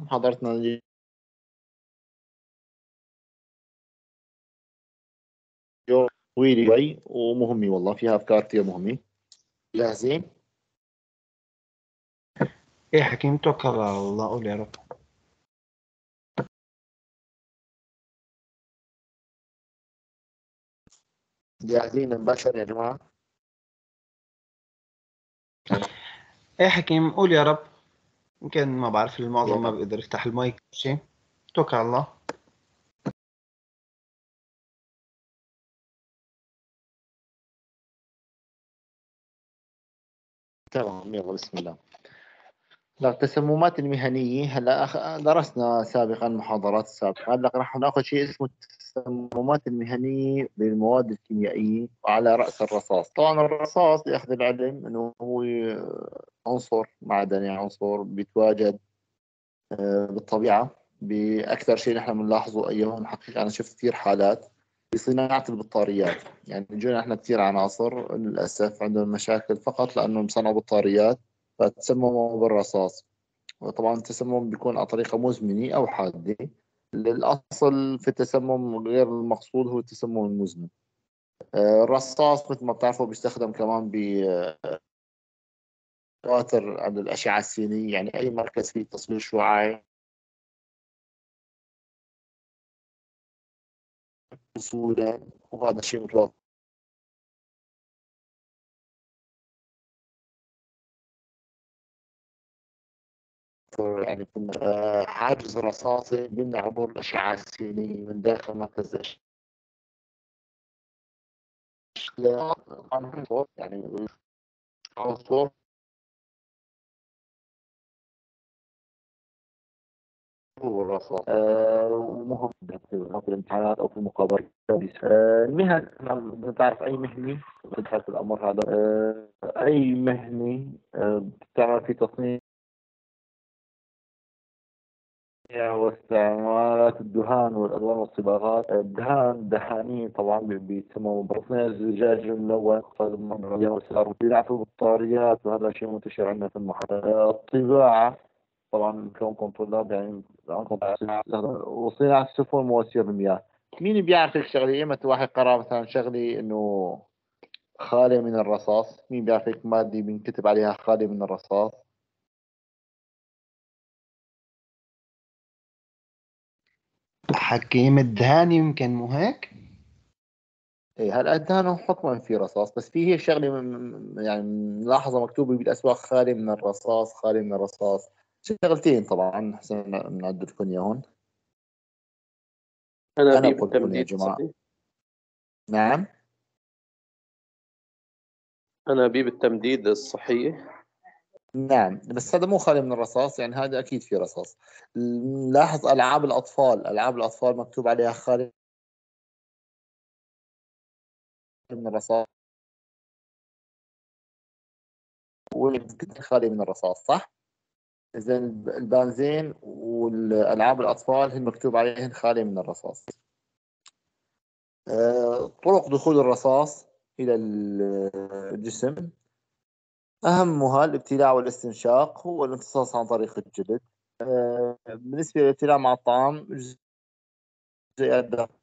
محاضرتنا اليوم طويلة شوي ومهمة، والله فيها أفكار كثير مهمة. جاهزين؟ ايه حكيم، توكل على الله، قول يا رب. جاهزين نبشر يا جماعة؟ ايه حكيم، قول يا رب. يمكن ما بعرف، المعظم ما يلا. بيقدر يفتح المايك شيء. توكل على الله. تمام، يلا بسم الله. لا، التسممات المهنية هلا درسنا سابقا المحاضرات السابقة. هلا راح ناخذ شيء اسمه التسممات المهنية بالمواد الكيميائية وعلى رأس الرصاص. طبعا الرصاص لأخذ العلم أنه هو عنصر معدني، عنصر بيتواجد بالطبيعة بأكثر شيء نحن بنلاحظه أيام حقيقة. أنا شفت كثير حالات بصناعة البطاريات، يعني بيجونا احنا كثير عناصر للأسف عندهم مشاكل فقط لأنهم بيصنعوا بطاريات فتسمموا بالرصاص. وطبعا التسمم بيكون على طريقة مزمنة أو حادة. الأصل في التسمم غير المقصود هو التسمم المزمن. الرصاص مثل ما بتعرفوا بيستخدم كمان بواتر عند الأشعة السينية، يعني أي مركز فيه تصوير شعاعي بسهولة، وهذا الشيء متوفر يعني حاجز رصاصي بيمنع عبور الأشعة السينية من داخل مركز الأشعة. يعني الصوت هو الرصاص ومهم جدا في الامتحانات أو في المقابلات. المهن بتعرف أي مهنة بتدخل في الأمر هذا. أي مهنة بتعمل في تصنيع واستعمالات الدهان والألوان والصباغات. الدهان دهانين طبعا بيسموه بتصنيع الزجاج الملون، صناعة البطاريات، وهذا شيء منتشر عندنا في المحلات. الطباعة طبعا كونكم طلاب يعني عندكم وصناعة السفن مواسير المياه. مين بيعرف هيك شغلة؟ ايمت واحد قرأ مثلا شغلة انه خالية من الرصاص؟ مين بيعرف هيك مادة بنكتب عليها خالية من الرصاص؟ حكيم الدهاني يمكن، مو هيك؟ ايه هلا الدهان حكما في رصاص، بس في هي شغله يعني ملاحظه مكتوبه بالاسواق خالي من الرصاص، خالي من الرصاص. شغلتين طبعا حسن نعد لكم اياهم. أنا انا بي بقول لكم يا بالتمديد جماعه. صحيح. نعم. أنا بي بالتمديد الصحيح. نعم بس هذا مو خالي من الرصاص، يعني هذا اكيد في رصاص. لاحظ العاب الاطفال، العاب الاطفال مكتوب عليها خالي من الرصاص، خالي من الرصاص صح؟ إذا البنزين والألعاب الأطفال هي مكتوب عليهن خالية من الرصاص. طرق دخول الرصاص إلى الجسم أهمها الابتلاع والاستنشاق، هو الامتصاص عن طريق الجلد. بالنسبة للابتلاع مع الطعام، جزيئات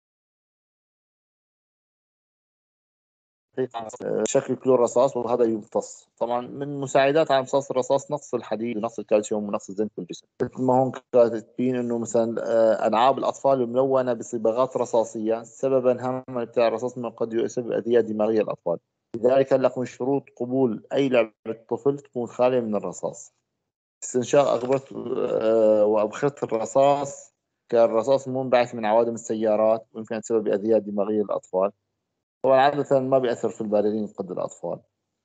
شكل كلور رصاص، وهذا يمتص. طبعا من مساعدات على امتصاص الرصاص نقص الحديد ونقص الكالسيوم ونقص الزنك في الجسم. مثل ما هون كاتبين انه مثلا العاب الاطفال الملونه بصبغات رصاصيه سببا هاما بتاع الرصاص انه قد يسبب اذيه دماغيه للاطفال. لذلك لك من شروط قبول اي لعبه طفل تكون خاليه من الرصاص استنشاق أغبرة وأبخرة الرصاص كالرصاص المنبعث من عوادم السيارات، ويمكن أن تسبب أذية دماغية للأطفال. طبعا عادة ما بيأثر في البالغين قد الأطفال.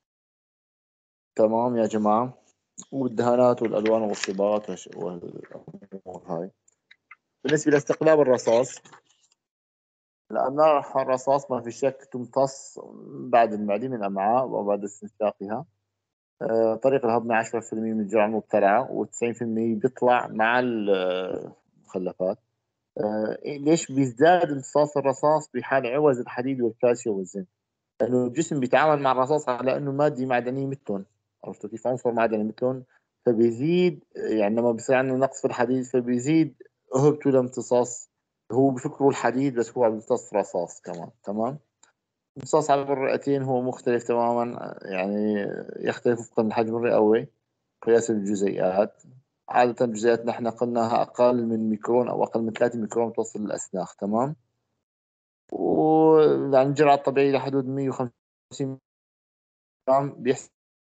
تمام يا جماعة. والدهانات والألوان والصبغات والأمور هاي. بالنسبة لاستقلاب الرصاص، الأملاح الرصاص ما في شك تمتص بعد المعدة من الأمعاء وبعد استنشاقها. طريق الهضم 10% من الجرعة المبتلعة، و90% بيطلع مع المخلفات. ليش بيزداد امتصاص الرصاص بحال عوز الحديد والكالسيوم والزنك؟ لأنه الجسم بيتعامل مع الرصاص على أنه مادة معدنية مثلهم. عرفتوا كيف؟ عنصر معدني مثلهم، فبيزيد يعني لما بصير عندنا نقص في الحديد فبيزيد هبته الامتصاص. هو بفكره الحديد بس هو عم يمتص رصاص كمان. تمام. امتصاص عبر الرئتين هو مختلف تماما، يعني يختلف وفقا للحجم الرئوي، قياس الجزيئات. عادة الجزيئات نحن قلناها أقل من ميكرون أو أقل من 3 ميكرون توصل للأسناخ. تمام. ويعني الجرعة الطبيعية لحدود 150 جرام بيحسب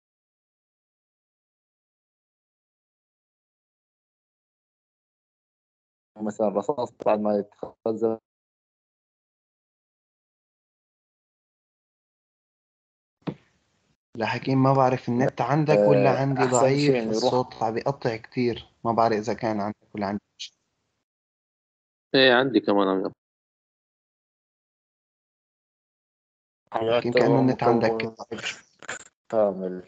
مثلا رصاص بعد ما يتخزن. لا حكيم، ما بعرف النت عندك ولا عندي أحسن شيء ضعيف، إنه يروح. الصوت عم بيقطع كتير، ما بعرف إذا كان عندك ولا عندي مشكلة. ايه عندي كمان عم يقطع. حكيم كأنه يعتبر النت عندك مكون كامل.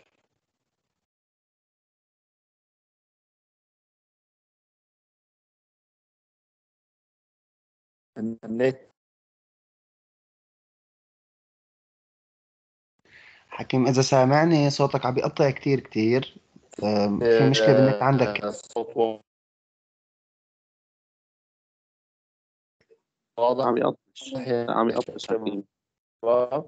النت. حكيم إذا سامعني صوتك عم بيقطع كتير كتير. في مشكلة بالنت عندك. الصوت واضح عم يقطش. يا لا عم يقطش حكيم. شباب.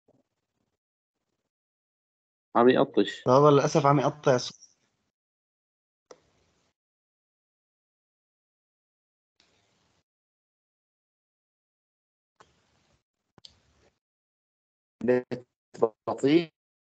عم يقطش. لا والله للأسف عم يقطع الصوت. النت بطيء.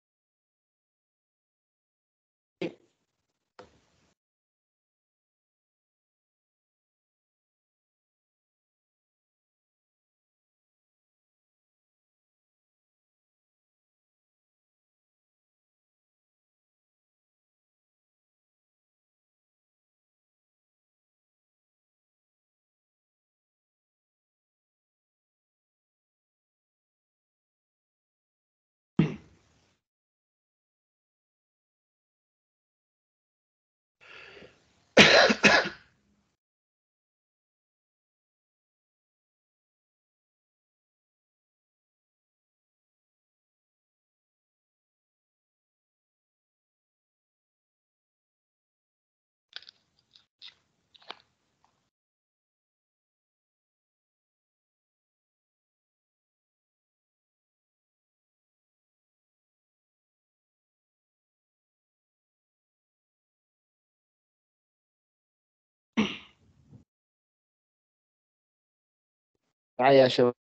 معي يا شباب.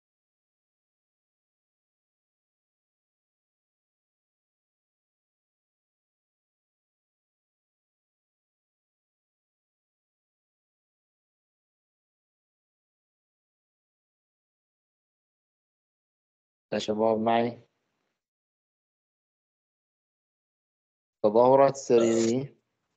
يا شباب معي. تظاهرات سريرية.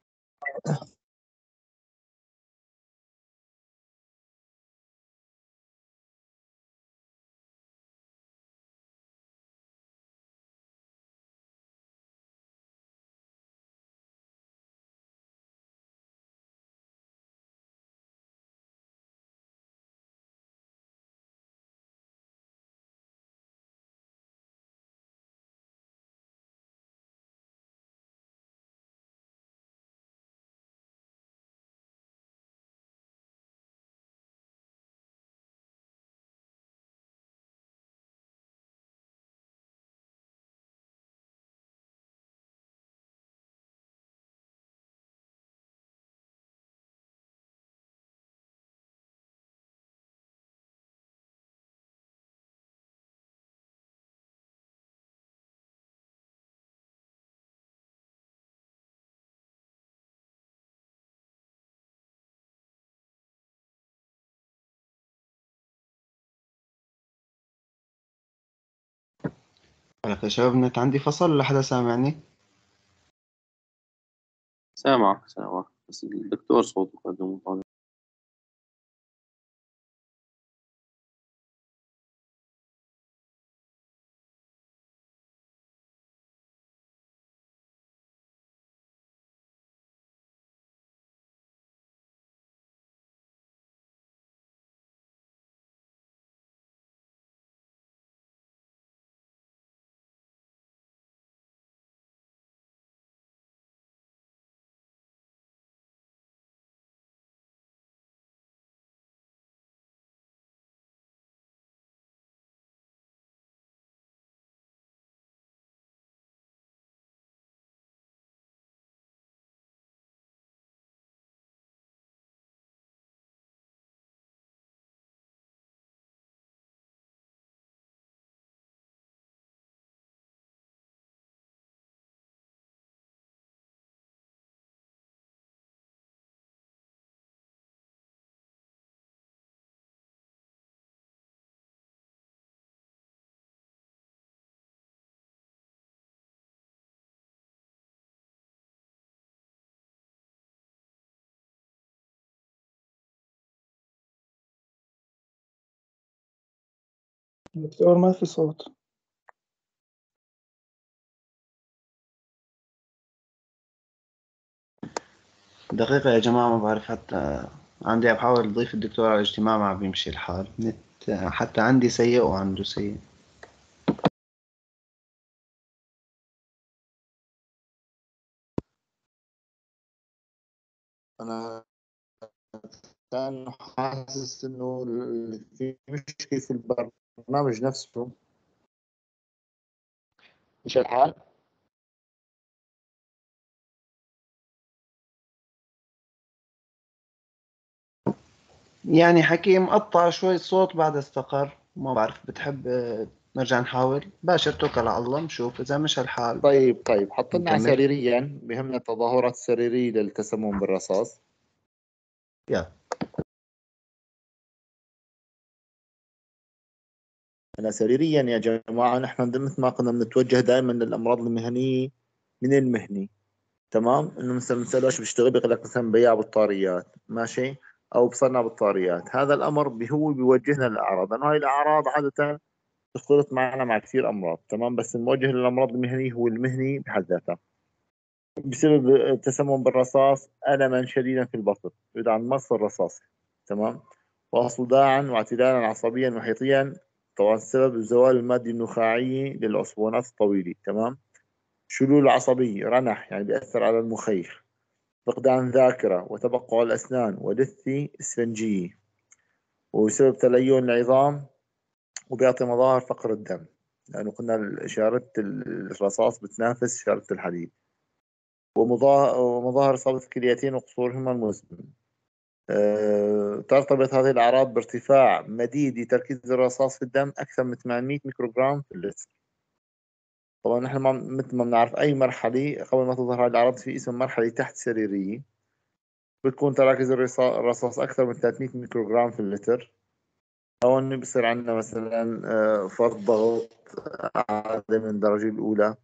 يا شباب النت عندي فصل ولا حدا سامعني؟ سامعك سامعك بس الدكتور صوته قدم طالع. دكتور ما في صوت. دقيقة يا جماعة، ما بعرف حتى عندي بحاول أضيف الدكتور على الاجتماع ما بيمشي الحال. نت حتى عندي سيء وعنده سيء. أنا كان حاسس إنه في مشكلة في البرنامج نفسه. مش الحال؟ يعني حكي مقطع شوي الصوت بعد استقر، ما بعرف. بتحب نرجع نحاول؟ باشر توكل على الله، نشوف إذا مش الحال. طيب حط لنا نكمل. سريريا، بهمنا التظاهرات السريرية للتسمم بالرصاص. يلا. أنا سريريا يا جماعة، نحن مثل ما كنا بنتوجه دائما للأمراض المهنية من المهني. تمام، انه مثلا بنساله ايش بيشتغل، بيقول لك مثلا بياع بطاريات، ماشي، او بصنع بطاريات. هذا الامر هو بيوجهنا للاعراض، لانه هاي الاعراض عاده تختلط معنا مع كثير امراض. تمام، بس الموجه للامراض المهنيه هو المهني بحد ذاته. بسبب التسمم بالرصاص الما شديدا في البطن يدعى عن مص الرصاصي. تمام، وصداعا واعتلالا عصبيا محيطيا. طبعا السبب زوال الماده النخاعيه للعصبونات الطويله. تمام، شلول عصبي، رنح يعني بيأثر على المخيخ، فقدان ذاكرة، وتبقع الأسنان، ودثة إسفنجية، وبسبب تلين العظام، وبيعطي مظاهر فقر الدم، لأنه كنا إشارة الرصاص بتنافس إشارة الحديد، ومظاهر إصابة الكليتين وقصورهما المزمن. ترتبط هذه الأعراض بارتفاع مديد تركيز الرصاص في الدم أكثر من 800 ميكروغرام في اللتر. طبعا نحن مثل ما بنعرف أي مرحلة قبل ما تظهر هذه الأعراض في اسم مرحلة تحت سريرية، بتكون تراكز الرصاص أكثر من 300 ميكروغرام في اللتر. هون بصير عندنا مثلا فرط ضغط عالي من الدرجة الأولى،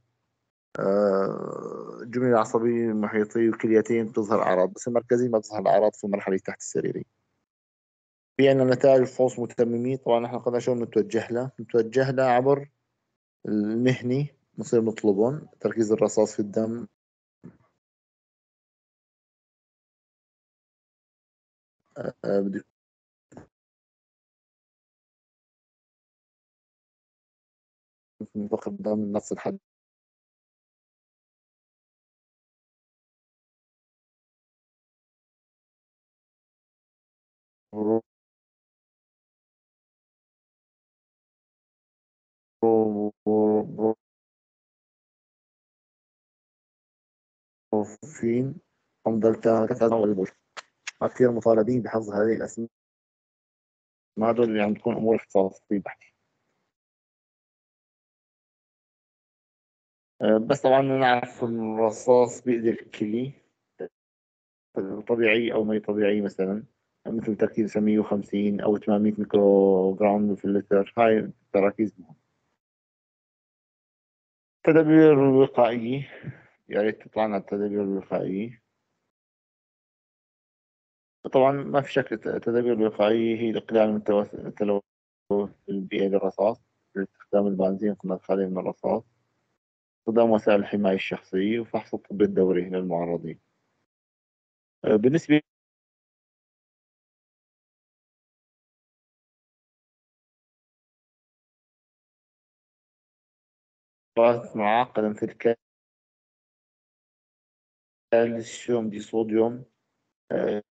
الجملة العصبية المحيطية والكليتين بتظهر أعراض، بس المركزية ما بتظهر الأعراض في المرحلة تحت السريرية. في عندنا نتائج فحوص متممين. طبعا نحن قلنا شو نتوجه لها عبر المهني، نصير نطلبهم تركيز الرصاص في الدم. بدي ضخ الدم نفس الحد، بروفين، حمض والبوش. كثير مطالبين بحفظ هذه الأسماء، ما دول اللي عم تكون أمور اختصاصية بحت. بس طبعا نعرف الرصاص بيأذي الكلي، طبيعي أو مي طبيعي، مثلا مثل تركيز 150 أو 800 ميكرو جرام في اللتر. هاي التراكيز مهمة. التدابير الوقائية، يا ريت تطلع لنا التدابير الوقائية. طبعا ما في شك التدابير الوقائية هي الإقلاع من التلوث البيئي للرصاص، باستخدام البنزين قلنا الخالي من الرصاص، استخدام وسائل الحماية الشخصية، وفحص الطب الدوري للمعرضين. بالنسبة للإصابات معقدة مثل كالسيوم دي صوديوم، آه،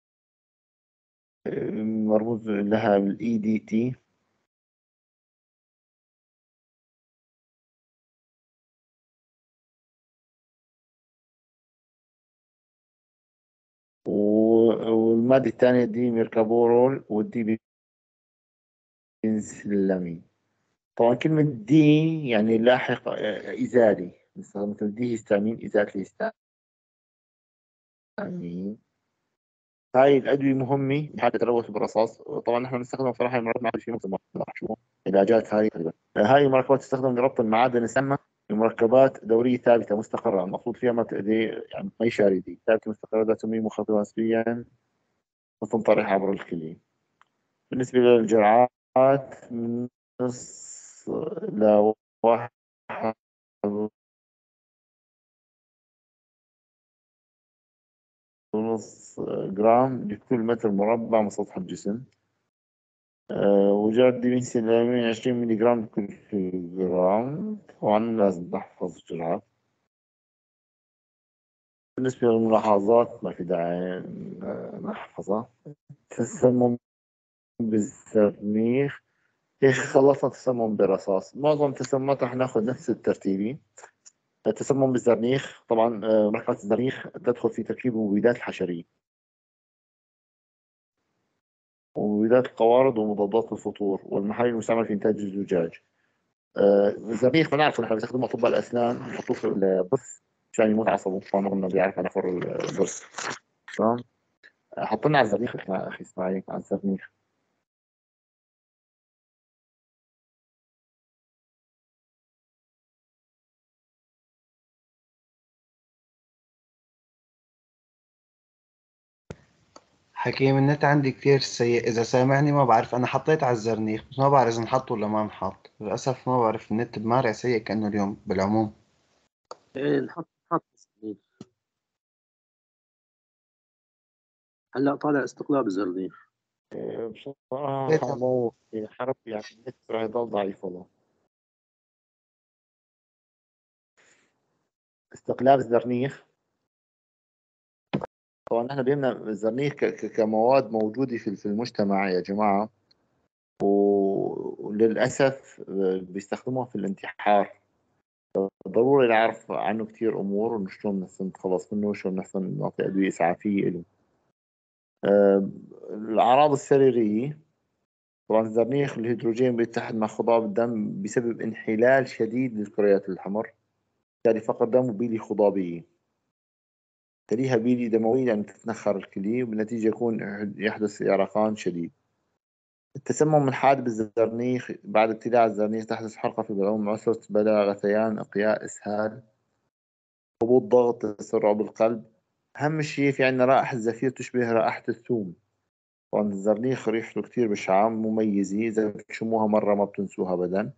مرموز لها بالاي دي تي، والمادة الثانية دي ميركابورول، والدي بنسلامين. طبعا كلمة دي يعني لاحق إزالي، مثل دي هيستامين، إزالة الهيستامين. هاي الأدوية مهمة بحالة تلوث بالرصاص. طبعا نحن بنستخدمها صراحة المرات مع شيء مثل ما شو علاجات. هاي تقريبا هاي المركبات تستخدم لربط المعادن السامة بمركبات دورية ثابتة مستقرة، المقصود فيها ما تأذي، يعني ما هي شاردة، ثابتة مستقرة ذات سمية مخففة نسبيا، وتنطرح عبر الكلية. بالنسبة للجرعات، نص إلى 1.5 جرام لكل متر مربع من سطح الجسم. وجرعة ديميثيلامين 20 ملي جرام لكل جرام. طبعا لازم نحفظ الجرعة. بالنسبة للملاحظات ما في داعي نحفظها. تسمم بالزرنيخ. خلصنا تسمم بالرصاص. معظم التسممات رح ناخذ نفس الترتيبي. التسمم بالزرنيخ طبعا مركبات الزرنيخ تدخل في تركيب المبيدات الحشرية ومبيدات القوارض ومضادات الفطور والمحاليل المستعملة في إنتاج الزجاج. الزرنيخ بنعرفه نحن بنستخدمه أطباء الأسنان نحطوه في الضرس عشان يموت عصبه، طبعا قلنا بيعرف على فر الضرس. تمام. حطينا على الزرنيخ أخي إسماعيل على الزرنيخ. حكيم النت عندي كتير سيء، إذا سامعني ما بعرف. أنا حطيت على الزرنيخ بس ما بعرف إذا انحط ولا ما انحط. للأسف ما بعرف، النت بمارع سيء كأنه اليوم بالعموم. إيه نحط الزرنيخ. هلا طالع استقلاب الزرنيخ. بصراحة مو في حرب يعني النت راح يضل ضعيف والله. استقلاب الزرنيخ طبعا نحن بيهمنا الزرنيخ كمواد موجودة في المجتمع يا جماعة، وللأسف بيستخدموها في الانتحار. ضروري نعرف عنه كثير أمور وشلون نتخلص منه وشلون نحسن نعطي أدوية إسعافية له. الأعراض السريرية طبعا الزرنيخ الهيدروجين بيتحد مع خضاب الدم بسبب انحلال شديد للكريات الحمر، بالتالي فقد دم وبيلي خضابية، تليها بيلي دموية لأن تتنخر الكلية وبالنتيجة يحدث يرقان شديد. التسمم الحاد بالزرنيخ بعد ابتلاع الزرنيخ تحدث حرقة في البلعوم، عسرة بلع، غثيان، إقياء، إسهال، هبوط ضغط، تسرع بالقلب. أهم شيء في عندنا رائحة زفير تشبه رائحة الثوم. طبعا الزرنيخ ريحته كتير بشعة مميزة، إذا بتشموها مرة ما بتنسوها أبدا.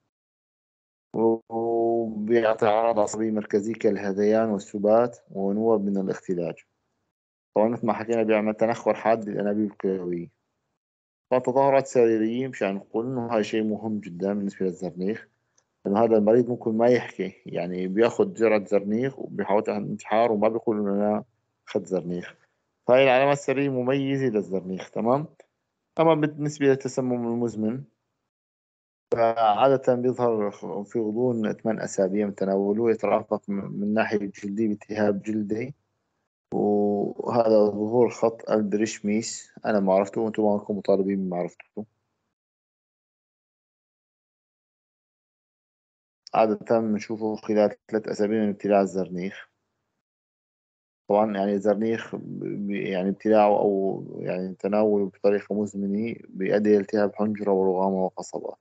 وبيعطي أعراض عصبية مركزية كالهذيان والسبات ونوب من الاختلاج. طبعا مثل ما حكينا بيعمل تنخر حاد للأنابيب الكلوية. فالتظاهرات سريرية مشان نقول إنه هذا شيء مهم جدا بالنسبة للزرنيخ، إنه هذا المريض ممكن ما يحكي، يعني بياخذ جرعة زرنيخ وبيحاول على الانتحار وما بيقول إنه أنا أخذت زرنيخ. فهي العلامات السرية مميزة للزرنيخ. تمام. أما بالنسبة للتسمم المزمن فعادة بيظهر في غضون 8 أسابيع من تناوله، يترافق من ناحية جلدية بالتهاب جلدي، وهذا ظهور خط الدريشميس. أنا ما عرفته وأنتم ما أنكم مطالبين بمعرفته. عادة بنشوفه خلال 3 أسابيع من ابتلاع الزرنيخ. طبعا يعني الزرنيخ يعني ابتلاعه أو يعني تناوله بطريقة مزمنة بيؤدي إلى التهاب حنجرة ورغامة وقصبات.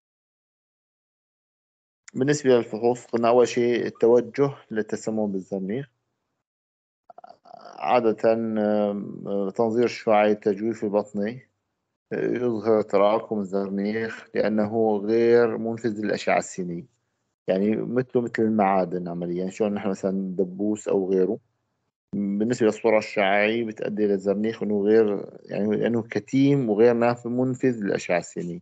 بالنسبة للفحوص قلنا أول شيء التوجه للتسمم بالزرنيخ. عادة تنظير شعاع التجويف البطني يظهر تراكم الزرنيخ لأنه غير منفذ للأشعة السينية، يعني مثله مثل المعادن عمليا، يعني شلون نحن مثلا دبوس أو غيره. بالنسبة للصورة الشعاعية بتؤدي إلى الزرنيخ إنه غير، يعني لأنه كتيم وغير منفذ للأشعة السينية.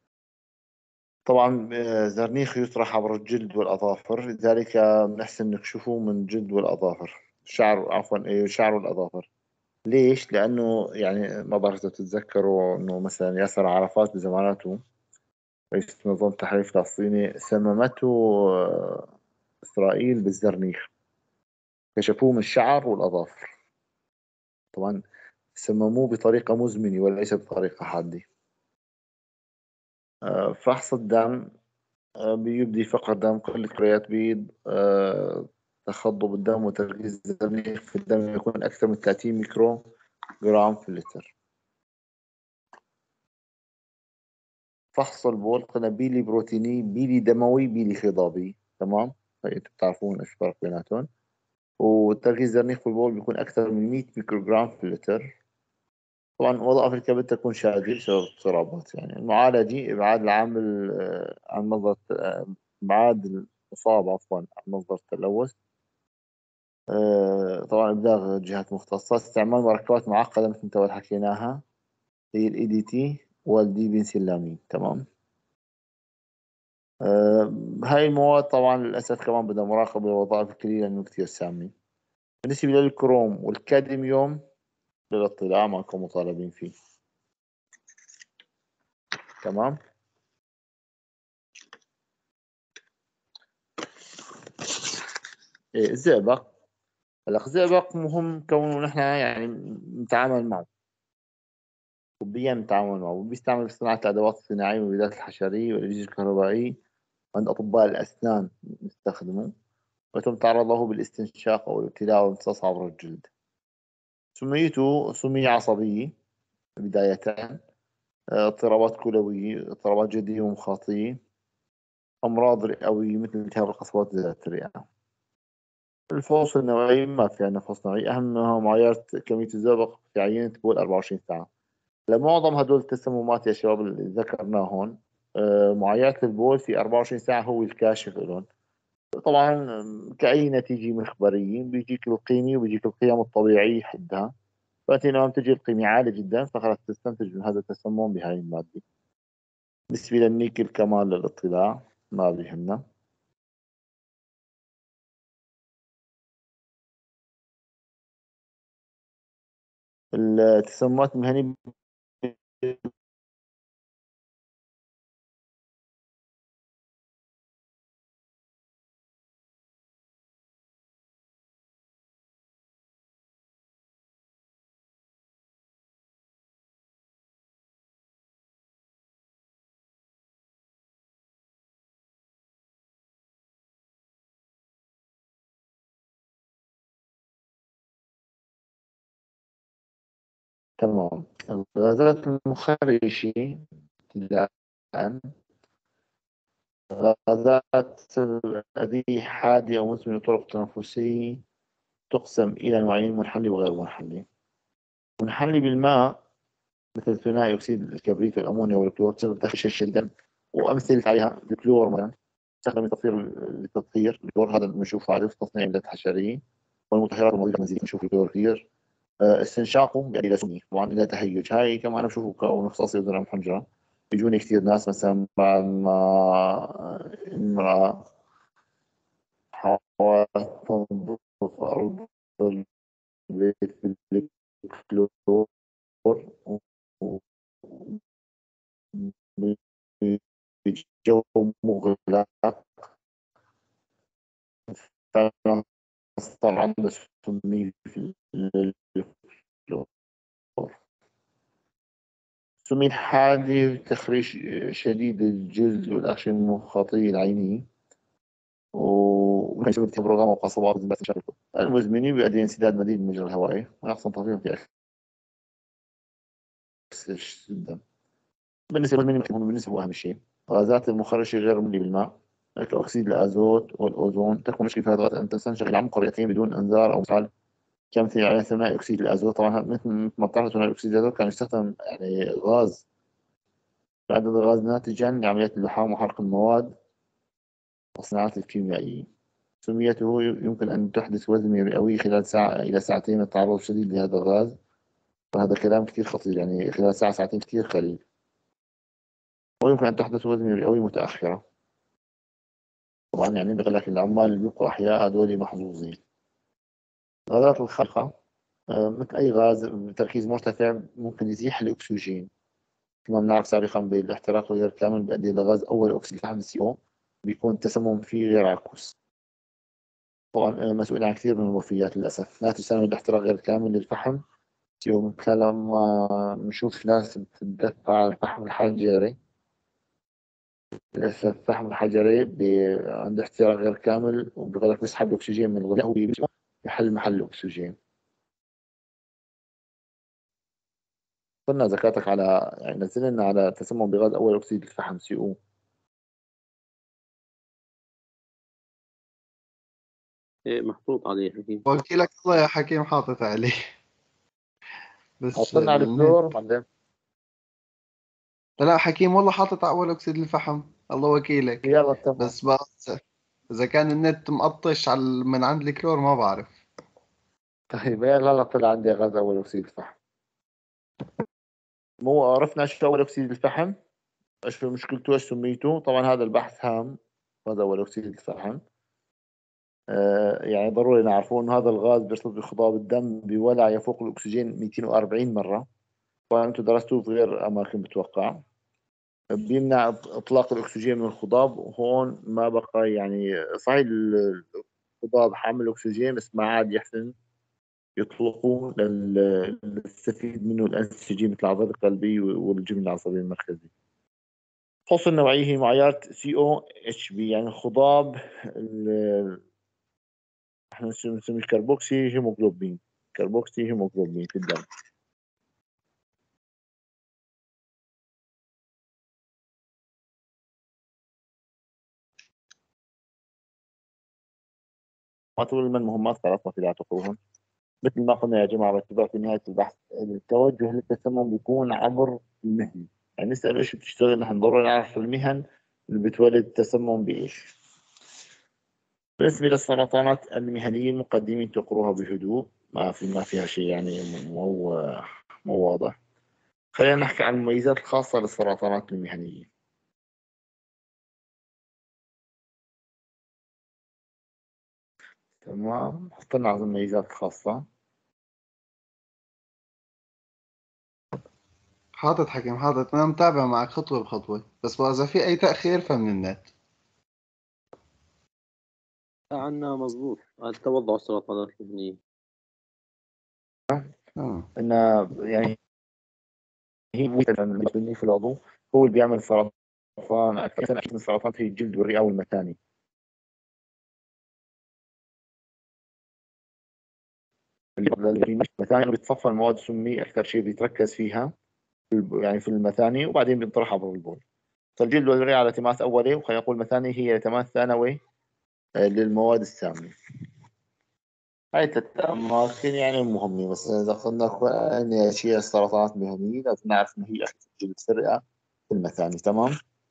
طبعا زرنيخ يطرح عبر الجلد والأظافر، لذلك بنحسن نكشفه من الجلد والأظافر، الشعر عفوا الشعر والأظافر. ليش؟ لأنه يعني ما بعرف إذا تتذكروا إنه مثلا ياسر عرفات بزماناته رئيس نظام التحرير الفلسطيني سممته إسرائيل بالزرنيخ، كشفوه من الشعر والأظافر. طبعا سمموه بطريقة مزمنة وليس بطريقة حادة. فحص الدم بيبدي فقط دم، قلة كريات بيض، تخضب الدم وتركيز الزرنيخ في الدم يكون أكثر من 30 ميكرو جرام في اللتر. فحص البول قلنا بيلي بروتيني، بيلي دموي، بيلي خضابي. تمام. هاي انتم بتعرفون ايش الفرق بيناتهم. والتركيز الزرنيخ في البول بيكون أكثر من 100 ميكروغرام في اللتر. طبعا وظائف الكبد تكون شاذة بسبب اضطرابات. يعني المعالجة إبعاد العامل عن مصدر إبعاد المصاب عفوا عن مصدر التلوث. طبعا إبلاغ جهات مختصة. استعمال مركبات معقدة مثل ما حكيناها، هي الاي دي تي والدي بنسلامين. تمام. هاي المواد طبعا للأسف كمان بدها مراقبة ووظائف الكلية لأنه كثير سامين. بالنسبة للكروم والكادميوم للاطلاع ماكو مطالبين فيه. تمام. إيه الزئبق. هلا الزئبق مهم كونه نحن يعني نتعامل معه طبيا، نتعامل معه بيستعمل في صناعة الأدوات الصناعية والمبيدات الحشرية والأجهزة الكهربائية. عند أطباء الأسنان نستخدمه، ويتم تعرض له بالاستنشاق أو الابتلاع والامتصاص عبر الجلد. سميته سمية عصبية بداية، اضطرابات كلوية، اضطرابات جلدية ومخاطية، أمراض رئوية مثل التهاب القصبات ذات الرئة. الفحوص النوعية ما في عندنا فحوص نوعي، أهمها معايرة كمية الزئبق في عينة بول 24 ساعة. لمعظم هدول التسممات يا شباب اللي ذكرناهم، معايرة البول في 24 ساعة هو الكاشف لهم. طبعا كأي نتيجة مخبرية بيجيك القيمة وبيجيك القيم الطبيعية حدها. فأنت لما تجي القيمة عالية جدا فخلاص تستنتج من هذا التسمم بهاي المادة. بالنسبة للنيكل كمان للاطلاع ما بيهمنا. التسممات المهنية تمام. الغازات المخرجة الآن غازات هذه حادة أو مثل طرق تنفسية، تقسم إلى نوعين: منحلي وغير منحلي. منحلي بالماء مثل ثنائي أكسيد الكبريت والأمونيا والكلور تسبب تخشيش الدم، وأمثلة عليها الكلور مثلا يستخدم للتطهير. الكلور هذا بنشوفه عليه في تصنيع المادات الحشرية والمطهرات الموجودة المنزلية، بنشوف الكلور كثير. استنشاقه بيؤدي إلى سمية، طبعا إلى تهيج. هاي كمان أنا بشوفه كونه اختصاصي يدرى الحنجرة. بيجوني كثير ناس مثلا بعد ما امرأة حاولت تنظف أرض البيت بالكلور بجو مغلق، فعلا صار عنده سمية في الكلور. سمية حادة، تخريش شديد الجلد والأغشية المخاطية العينية، وممكن يسبب تبرغام وقصبات بس المزمنة، بيؤدي انسداد مديد المجرى الهوائي ويحصل تطهير في أكسجين الدم. بالنسبة للمزمنة بالنسبة هو أهم شيء. غازات المخرجة غير الملي بالماء كأكسيد الأزوت والأوزون، تكون مشكلة في هذه الغازات أن تستنشق العمق قريتين بدون إنذار أو مساعدة، كمثل على ثنائي أكسيد الأزوت. طبعا مثل ما بتعرفوا ثنائي أكسيد الأزوت كان يستخدم يعني غاز، بعد الغاز ناتجا لعمليات اللحام وحرق المواد والصناعات الكيميائية. سميته يمكن أن تحدث وزمة رئوية خلال ساعة إلى ساعتين من التعرض الشديد لهذا الغاز. وهذا كلام كثير خطير، يعني خلال ساعة ساعتين كثير قليل. ويمكن أن تحدث وزمة رئوية متأخرة. طبعا يعني بقول لك العمال اللي بيبقوا أحياء هذول محظوظين. الغازات الخارقة مثل أي غاز بتركيز مرتفع ممكن يزيح الأكسجين. كما بنعرف سابقا بالاحتراق الغير كامل بيؤدي إلى غاز أول أكسيد الفحم CO، بيكون التسمم فيه غير عكوس. طبعا مسؤول عن كثير من الوفيات للأسف. ناتج سبب الاحتراق غير كامل للفحم CO، مثل لما نشوف ناس بتدفع على الفحم الحجري. للأسف الفحم الحجري عنده احتراق غير كامل وبيقول لك بيسحب الأكسجين من الغلاف يحل محل الأكسجين. قلنا زكاتك على يعني نزل لنا على تسمم بغاز أول أكسيد الفحم CO. إيه محطوط عليه حكي. قلت لك الله يا حكيم حاطط عليه. بس حطينا على الكلور بعدين. لا حكيم والله حاطط أول أكسيد الفحم، الله وكيلك. يلا تمام. بس بقى إذا كان النت مقطش من عند الكلور ما بعرف. طيب يلا طلع عندي غاز أول أكسيد الفحم. مو عرفنا شو أول أكسيد الفحم، ايش في مشكلته، ايش سميته. طبعا هذا البحث هام، هذا أول أكسيد الفحم. يعني ضروري نعرفه إنه هذا الغاز بيرتبط بخضاب الدم بولع يفوق الأكسجين 240 مرة. طبعا أنتم درستوه في غير أماكن بتوقع. بيمنع إطلاق الأكسجين من الخضاب، وهون ما بقى يعني صحيح الخضاب حامل أكسجين بس ما عاد يحسن يطلقوا للستفيد منه الأنسجة مثل العضلة القلبية والجبن العصبي المركزي. خصوصا النوعية هي معيار COHB، يعني الخضاب احنا نسميه الكربوكسي هيموغلوبين، كربوكسي هيموغلوبين في الدم. وأعتبر من المهمات ثلاث في تقوهم. مثل ما قلنا يا جماعة باتباع في نهاية البحث، التوجه للتسمم بيكون عبر المهن. يعني نسأل ايش بتشتغل، نحن ضروري نعرف المهن اللي بتولد التسمم بايش. بالنسبة للسرطانات المهنية المقدمين تقروها بهدوء، ما فيها شيء يعني مو واضح. خلينا نحكي عن المميزات الخاصة للسرطانات المهنية. تمام، حطينا على المميزات الخاصة. حاطط حكيم حاطط، أنا متابع معك خطوة بخطوة، بس بقى إذا في أي تأخير فمن النت. عنا مضبوط. هذا توضع السرطانات المهنية. إن يعني هي في العضو، هو اللي بيعمل سرطان. أكثر من السرطان في الجلد والرئة والمثاني. المثاني بيتصفى المواد السمية أكثر شيء بيتركز فيها يعني في المثاني، وبعدين بينطرح عبر البول. فالجلد والرئة على تماس أولي، وخلينا نقول المثاني هي تماس ثانوي للمواد السامة. هاي ثلاث أماكن يعني مهمة. بس إذا قلنا أن شيء السرطانات المهنية لازم نعرف إن هي أكثر جلد في الرئة في المثاني. تمام.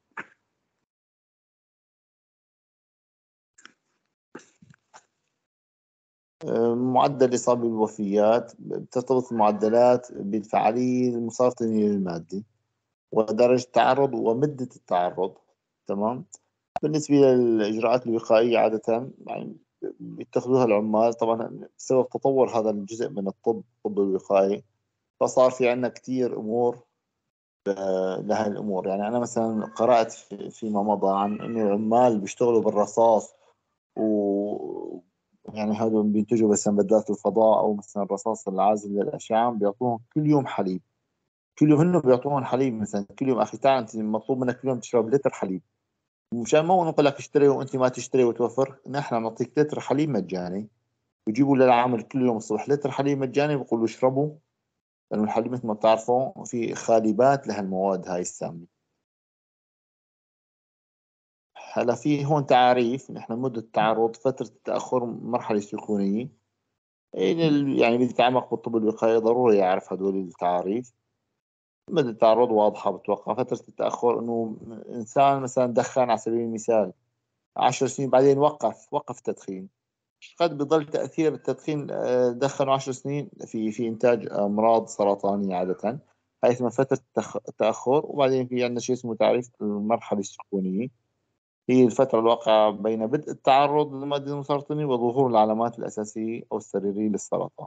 معدل الإصابة بالوفيات بترتبط المعدلات بالفعالية المسرطنة للمادة ودرجة التعرض ومدة التعرض. تمام. بالنسبة للإجراءات الوقائية عادة يعني بيتخذوها العمال. طبعا بسبب تطور هذا الجزء من الطب الوقائي، فصار في عندنا كثير أمور لهي الأمور. يعني أنا مثلا قرأت فيما مضى عن إنه العمال بيشتغلوا بالرصاص، و يعني هذول بينتجوا مثلا بدلات الفضاء أو مثلا الرصاص العازل للأشعة، بيعطوهم كل يوم حليب. كل يوم هن بيعطوهم حليب، مثلا كل يوم أخي تعال أنت مطلوب منك كل يوم تشرب لتر حليب. مشان ما نقول لك اشتري وأنت ما تشتري وتوفر، نحن نعطيك لتر حليب مجاني. بيجيبوا للعامل كل يوم الصبح لتر حليب مجاني، بيقولوا اشربوا، لأنه الحليب مثل ما بتعرفوا في خالبات لهالمواد هاي السامة. هلا في هون تعاريف. نحن مدة التعرض، فترة التأخر، مرحلة سكونية. يعني بدي يتعمق بالطب الوقائي ضروري يعرف هدول التعاريف. مدة التعرض واضحة بتوقع. فترة التأخر إنه إنسان مثلا دخن على سبيل المثال 10 سنين بعدين وقف التدخين، قد بضل تأثير التدخين دخنوا 10 سنين في إنتاج أمراض سرطانية عادة. هاي اسمها فترة التأخر. وبعدين في عندنا شيء اسمه تعريف المرحلة السكونية، هي الفترة الواقعة بين بدء التعرض للمادة المسرطنة وظهور العلامات الأساسية أو السريرية للسرطان.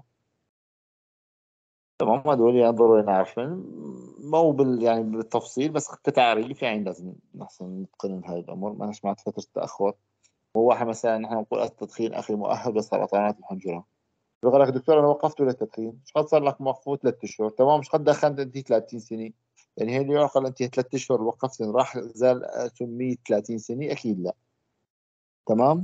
تمام. هذول يعني ضروري نعرفهم، مو يعني بالتفصيل بس كتعريف. يعني لازم نحسن نتقنن هاي الأمور. ما معنات فترة التأخر. هو واحد مثلا نحن نقول التدخين أخي مؤهل لسرطانات الحنجرة، بقول لك دكتور أنا وقفت للتدخين. مش قد صار لك موقفه 3 أشهر؟ تمام. مش قد دخنت أنت 30 سنة؟ يعني هي اللي يعقل أنت 3 أشهر وقفت راح زال سمية 30 سنة؟ أكيد لا. تمام.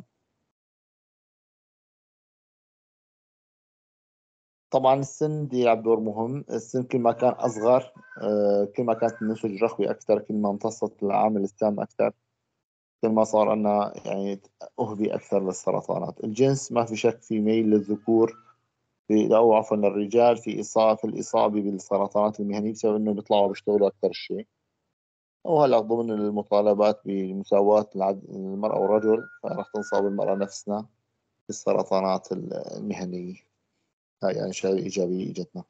طبعا السن دي يلعب دور مهم. السن كل ما كان أصغر كل ما كانت النسج رخوة أكثر، كل ما امتصت العامل السام أكثر، كل ما صار عندنا يعني أهبي أكثر للسرطانات. الجنس ما في شك في ميل للذكور أو عفوا للرجال في الإصابة بالسرطانات المهنية بسبب إنه بيطلعوا بيشتغلوا أكثر شيء. وهلا ضمن المطالبات بمساواة المرأة والرجل، فراح تنصاب المرأة نفسنا بالسرطانات المهنية. هاي يعني شغلة إيجابية إجتنا.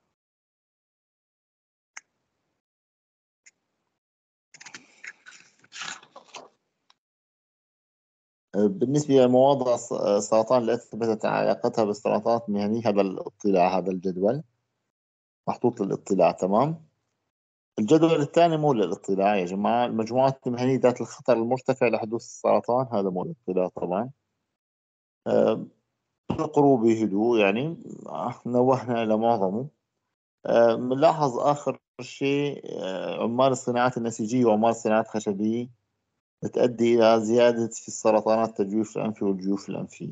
بالنسبة لمواضع السرطان اللي أثبتت علاقتها بالسرطانات المهنية، هذا الاطلاع، هذا الجدول محطوط للاطلاع. تمام. الجدول الثاني مو للاطلاع يا جماعة. المجموعات المهنية ذات الخطر المرتفع لحدوث السرطان، هذا مو للاطلاع طبعا. اقروا بهدوء يعني، نوهنا إلى معظمه. بنلاحظ آخر شيء عمال الصناعات النسيجية وعمال الصناعات الخشبية بتؤدي إلى زيادة في السرطانات التجويف الأنفي والجيوب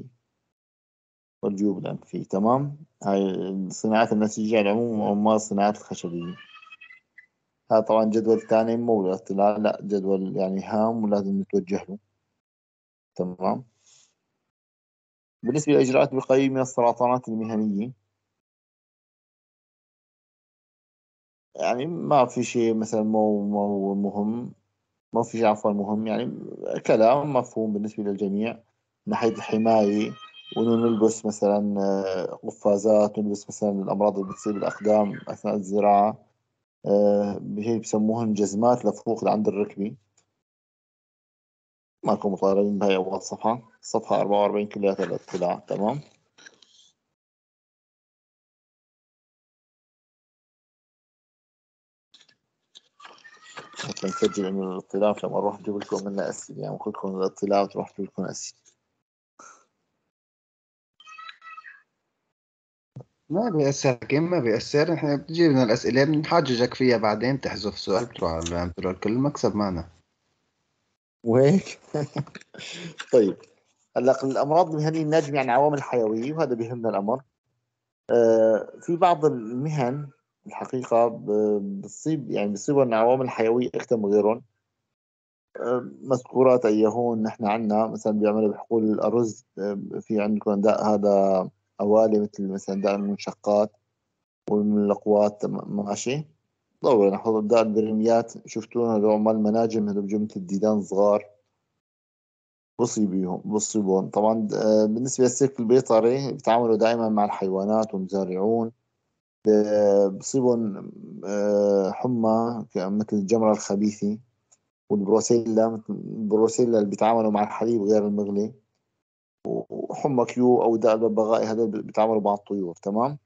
الأنفية. تمام. هاي الصناعات النسيجية على العموم وعمال الصناعات الخشبية. هذا طبعا جدول ثاني مو للاطلاع، لا جدول يعني هام ولازم نتوجه له. تمام. بالنسبة للإجراءات الوقائية من السرطانات المهنية، يعني ما في شيء مثلا مو مهم، ما في شيء عفوا مهم، يعني كلام مفهوم بالنسبة للجميع من ناحية الحماية. وإنه نلبس مثلا قفازات، ونلبس مثلا الأمراض اللي بتصيب الأقدام أثناء الزراعة. هي بسموهن جزمات لفوق لعند الركبة. ماكو مطالبين بهاي أول صفحة 44 كلياتها الاطلاع. تمام. ممكن نسجل إنه الاطلاع لما أروح أجيب لكم منها أسئلة، يعني كلكم الاطلاع وتروح تجيب لكم أسئلة. ما بيأثر حكيم، ما بيأثر. احنا بتجي لنا الأسئلة بنحاججك فيها، بعدين تحذف سؤال بتروح على الأمثلة، الكل مكسب معنا. وهيك. طيب، هلا الأمراض المهنية الناجمة عن عوامل حيوية، وهذا بيهمنا الأمر. في بعض المهن الحقيقة بتصيب، يعني بتصيبهم عوامل حيوية أكثر من غيرهم. مذكورات أيهون نحن عنا مثلا بيعملوا بحقول الأرز. في عندكم داء هذا أوالي، مثل داء المنشقات والملقوات. ماشي. ضروري نحفظ داء البرميات. شفتونا هذول عمال المناجم، هذول بيجوا مثل الديدان صغار، بصيبون طبعا. بالنسبة للسلك البيطري بيتعاملوا دائما مع الحيوانات والمزارعون. بصيبهم حمى مثل الجمرة الخبيثة، والبروسيلا مثل البروسيلا اللي بيتعاملوا مع الحليب غير المغلي. وحمى كيو أو داء الببغائي، هذول بيتعاملوا مع الطيور. تمام.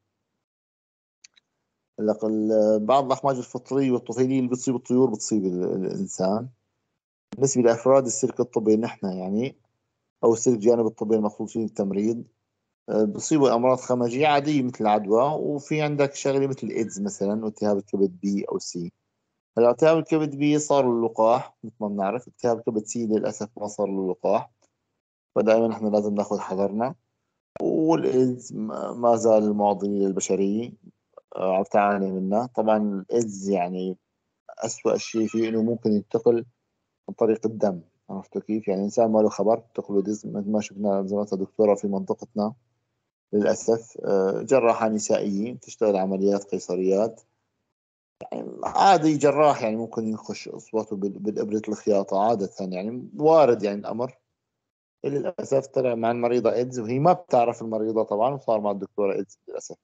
بعض الأحماج الفطرية والطفيلية اللي بتصيب الطيور بتصيب الإنسان. بالنسبة لأفراد السلك الطبي نحن يعني، أو السلك جانب الطبي المخصوصين للتمريض، بصيبوا أمراض خمجية عادية مثل العدوى. وفي عندك شغلة مثل الإيدز مثلا، والتهاب الكبد بي أو سي. هلا التهاب الكبد بي صار له لقاح مثل ما بنعرف. التهاب الكبد سي للأسف ما صار له لقاح، فدائما نحن لازم ناخذ حذرنا. والإيدز ما زال معضلة للبشرية، عم تعاني منه. طبعا الإيدز يعني أسوأ شيء فيه إنه ممكن ينتقل عن طريق الدم. عرفتوا كيف؟ يعني إنسان ما له خبر تنتقل إيدز، مثل ما شفنا زمانة دكتورة في منطقتنا للأسف، جراحة نسائية تشتغل عمليات قيصريات. عادي جراح يعني ممكن ينخش إصبعته بالإبرة الخياطة عادة، يعني وارد يعني الأمر. للأسف طلع مع المريضة إيدز، وهي ما بتعرف المريضة طبعا، وصار مع الدكتورة إيدز للأسف.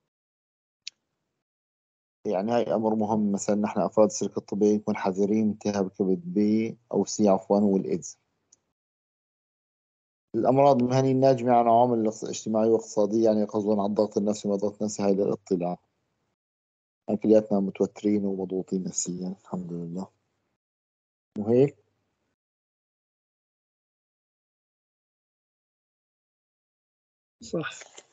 يعني هاي أمر مهم. مثلا نحن أفراد السلك الطبي نكون حذرين من التهاب كبد بي أو سي عفوا والإيدز. الأمراض المهنية الناجمة عن عوامل اجتماعية واقتصادية، يعني قصدهم على الضغط النفسي والضغط النفسي، هاي للاطلاع. يعني كلياتنا متوترين ومضغوطين نفسيا الحمد لله. وهيك صح.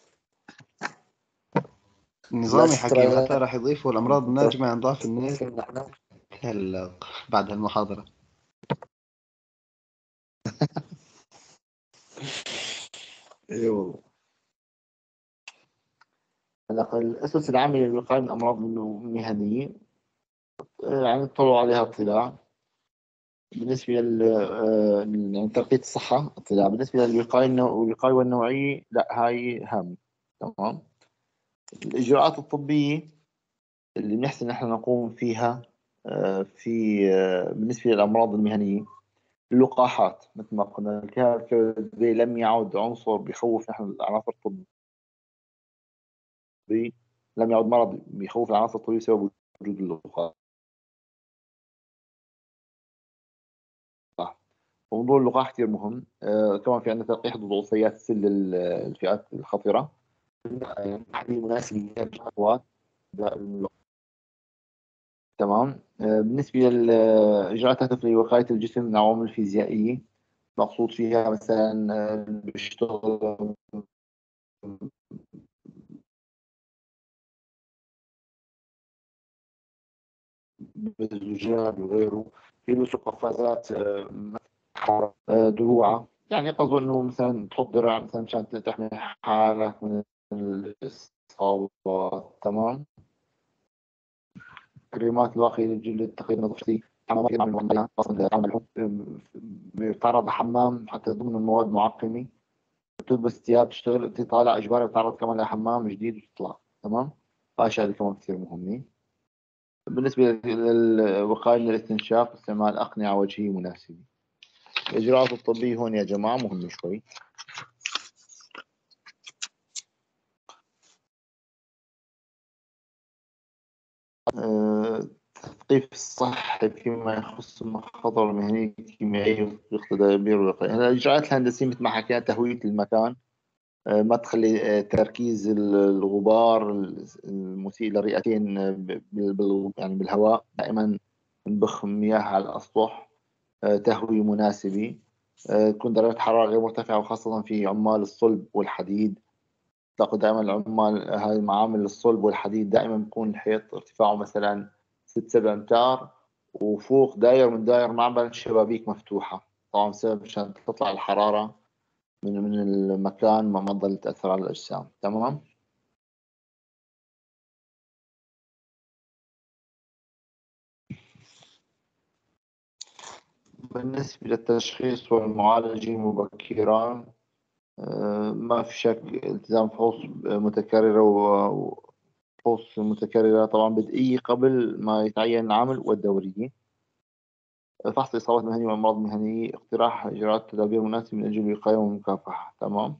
نظامي حكيم، لا حتى راح يضيفوا الأمراض الناجمة عن ضعف الناس نحن. بعد المحاضرة. اي والله. هلا الأسس العامة للوقاية من الأمراض المهنية، يعني طلعوا عليها اطلاع. بالنسبة يعني ترقية الصحة اطلاع. بالنسبة للوقاية الوقاية والنوعية لا، هاي هام. تمام. الإجراءات الطبية اللي بنحسن نحن نقوم فيها في بالنسبة للأمراض المهنية، اللقاحات مثل ما قلنا التهاب الكبد لم يعد عنصر بيخوف نحن العناصر الطبية، لم يعد مرض بيخوف العناصر الطبية بسبب وجود اللقاح. وموضوع اللقاح كثير مهم. كمان في عندنا تلقيح ضد عصيات السل الفئات الخطرة، تحديد مناسب للخطوات. تمام. بالنسبة للإجراءات الهدف لوقاية الجسم من العوامل الفيزيائية، مقصود فيها مثلا بيشتغل بالزجاج وغيره، في له قفازات دروعة، يعني قصده انه مثلا تحط درع مثلا مشان تحمي حالك من الإصابات. تمام. كريمات الواقية للجلد، تقييد نظفتي، حمامات عمل يتعرض لحمام حتى ضمن المواد معقمة، تلبس ثياب تشتغل تطالع اجباري، بتعرض كمان لحمام جديد وتطلع. تمام. هاي شغله كمان كثير مهمه. بالنسبه للوقايه من الاستنشاق، استعمال اقنعه وجهيه مناسبه. الاجراءات الطبيه هون يا جماعه مهمه شوي. التثقيف الصحي فيما يخص المخاطر المهنيه الكيميائيه وتطبيق تدابير الوقايه. الاجراءات الهندسيه مثل ما حكينا، تهويه المكان، ما تخلي تركيز الغبار المسيء للرئتين يعني بالهواء، دائما نبخ مياه على الأسطح. تهوية مناسبة. تكون درجة حرارة غير مرتفعة، وخاصة في عمال الصلب والحديد. تلاقوا دائما العمال هاي معامل الصلب والحديد دائما بيكون الحيط ارتفاعه مثلا 6-7 أمتار، وفوق داير من داير معبر الشبابيك مفتوحة، طبعا بسبب مشان تطلع الحرارة من المكان، ما تضل تأثر على الأجسام. تمام. بالنسبة للتشخيص والمعالجة مبكرا، ما في شك التزام فحوص متكررة وفحوص متكررة طبعا بدقية قبل ما يتعين العمل والدورية. فحص الإصابات المهنية والأمراض المهنية، اقتراح إجراءات تدابير مناسبة من أجل الوقاية والمكافحة. تمام.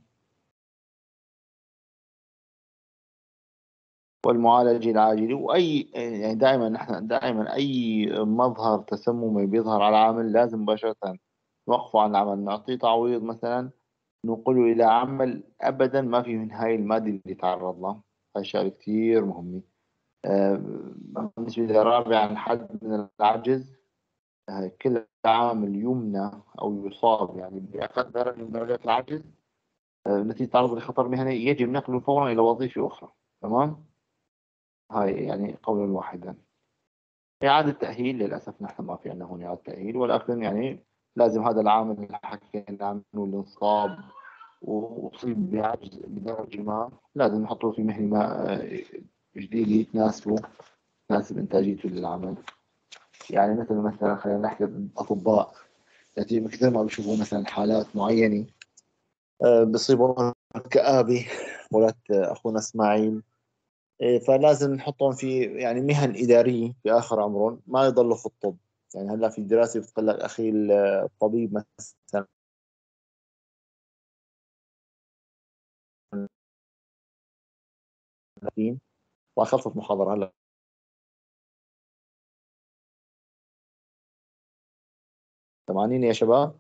والمعالجة العاجلة، وأي يعني دائما نحن دائما أي مظهر تسممي بيظهر على العامل لازم مباشرة نوقفه عن العمل، نعطيه تعويض مثلا، ننقله إلى عمل أبدا ما في من هاي المادة اللي تعرض لها. هاي شغلة كثير مهمة. آه، بالنسبة لرابعا، حد من العجز. كل عامل يمنع أو يصاب يعني بأقل درجة من درجات العجز نتيجة تعرض لخطر مهني، يجب نقله فورا إلى وظيفة أخرى. تمام. هاي يعني قولا واحدا. إعادة تأهيل، للأسف نحن ما في عندنا هون إعادة تأهيل، ولكن يعني لازم هذا العامل اللي حكينا عنه اللي انصاب وأصيب بعجز بدرجة ما، لازم نحطه في مهنة ما جديدة تناسب إنتاجيته للعمل. يعني مثلا خلينا نحكي الأطباء التي كثير ما بيشوفوا مثلا حالات معينة بصيبوا كآبة، ولد أخونا إسماعيل. فلازم نحطهم في يعني مهن إدارية في آخر عمرهم، ما يضلوا في الطب. يعني هلا في دراسة بتقول لك أخي الطبيب مثلا وخلصت محاضرة هلا. سامعيني يا شباب؟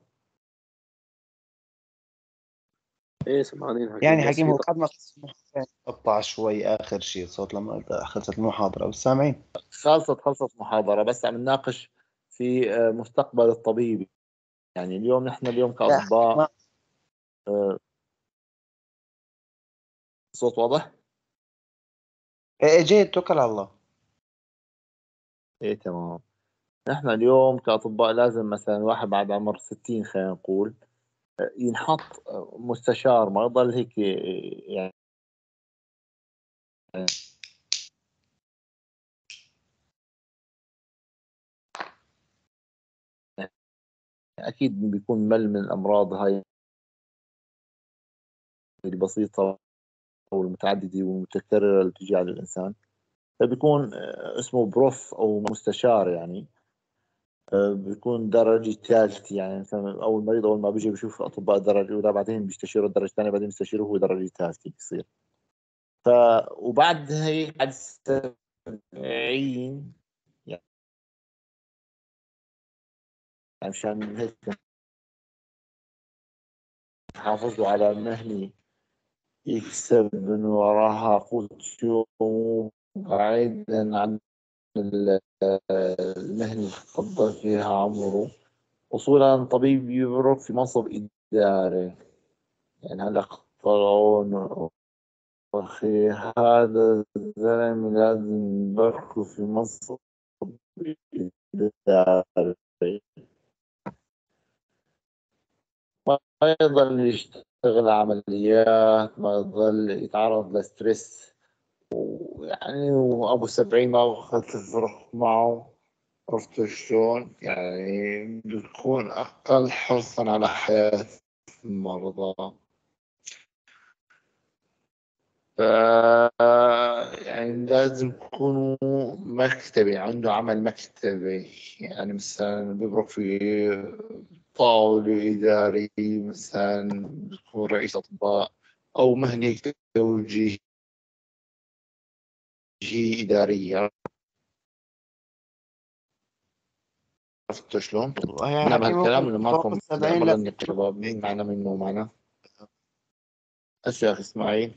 ايه سمعانين يعني حكيم، بس حكيم في هو قد ما قطع شوي آخر شيء صوت لما خلصت المحاضرة، بس سامعين. خلصت محاضرة، بس عم نناقش في مستقبل الطبيب. يعني اليوم نحن اليوم لا كأطباء. ما آه، صوت واضح؟ إيه، جيد، توكل على الله. ايه تمام. نحن اليوم كأطباء لازم مثلا واحد بعد عمر 60 خلينا نقول ينحط مستشار، ما يضل هيك يعني. أكيد بيكون مل من الأمراض هاي البسيطة والمتعددة والمتكررة اللي تجي على الإنسان، فبيكون اسمه بروف أو مستشار يعني. بيكون درجة ثالثة، يعني مثلا أول مريض أول ما بيجي بيشوف أطباء درجة الأولى، بعدين بيستشيروا الدرجة الثانية، بعدين بيستشيروا هو درجة ثالثة بيصير. وبعد هيك بعد 70 يعني مشان هيك حافظوا على المهنة يكسب من وراها قوت يوم، بعيدا عن المهنة اللي قضى فيها عمره. وصولا طبيب يعرف في منصب إداري، يعني هلا قرروا أخي هذا الزلمة لازم نبركه في منصب إداري، ما يضل يشتغل عمليات، ما يضل يتعرض لستريس. ويعني وأبو 70 ما أخذت الفرق معه، عرفت شلون؟ يعني بتكون أقل حرصا على حياة المرضى. ف يعني لازم يكونوا مكتبي، عنده عمل مكتبي، يعني مثلا بيبرك في طاولة إدارية، مثلا بيكون رئيس أطباء، أو مهنة توجيهية إدارية. عرفت شلون؟ وهي نعم حكي هالكلام ممكن اللي فوق معكم ال70 مرة لازم النقاش يبرك شباب، مين بالبيت. معنا منه معنا؟ أشياء إسماعيل.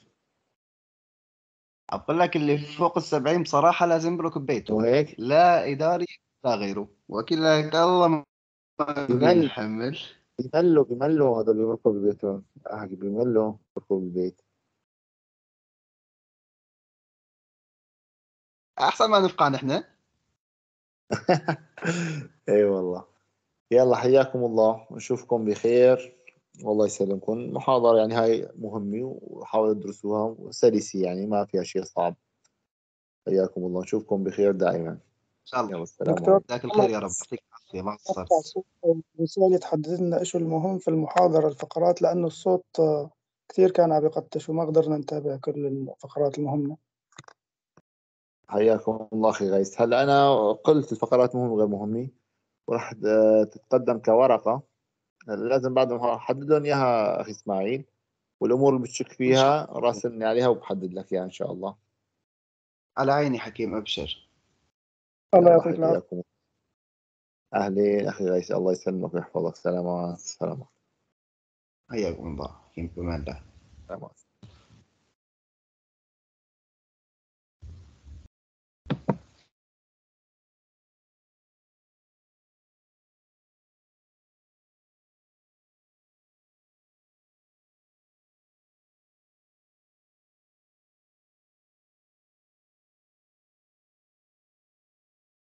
أقول لك اللي فوق ال70 بصراحة لازم يبرك ببيته، وهيك لا إداري لا غيره، وكيل لك الله ما بمل بنحمل. بملوا هذا اللي بيركض ببيتهم، بملوا بيركض بالبيت. أحسن ما نفقع نحن. اي والله. يلا حياكم الله، نشوفكم بخير. والله يسلمكم. المحاضرة يعني هاي مهمة، وحاولوا تدرسوها سلسة، يعني ما فيها شيء صعب. حياكم الله، نشوفكم بخير دائما. إن شاء الله. يلا السلام دكتور عليكم. جزاك الخير محمد، يا رب، يعطيك العافية، مع أقطع السلامة. صوت الرسالة تحدد لنا إيش المهم في المحاضرة الفقرات، لأنه الصوت كثير كان عم يقطش وما قدرنا نتابع كل الفقرات المهمة. حياكم الله أخي غيث. هلا أنا قلت الفقرات مهمة وغير مهمة، وراح تتقدم كورقة. لازم بعد ما أحدد لهم إياها أخي إسماعيل، والأمور اللي بتشك إن شاء فيها الله. راسلني عليها وبحدد لك إياها إن شاء الله. على عيني حكيم، أبشر. الله يلا يعطيك العافية. حياكم. أهلين أخي غيث، الله يسلمك ويحفظك. سلام. حياكم الله حكيم، بما الله. سلام.